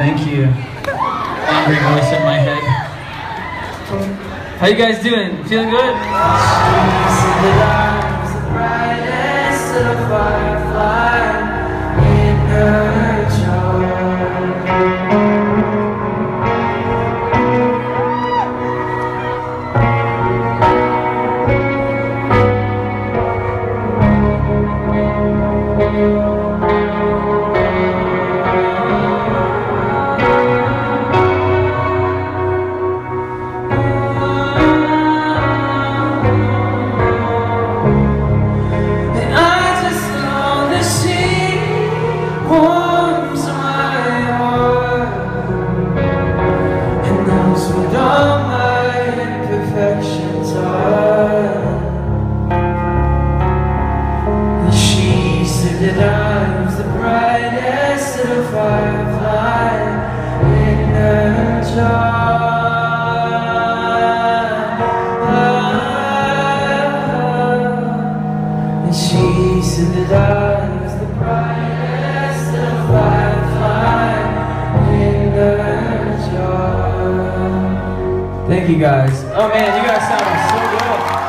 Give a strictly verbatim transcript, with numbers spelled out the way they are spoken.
Thank you. Angry voice in my head. How you guys doing? Feeling good? She's the light, the brightest of a firefly in her jar. The brightest of a firefly in her jar. And she said that I was the brightest of a firefly in her jar. Thank you guys. Oh man, you guys sound so good.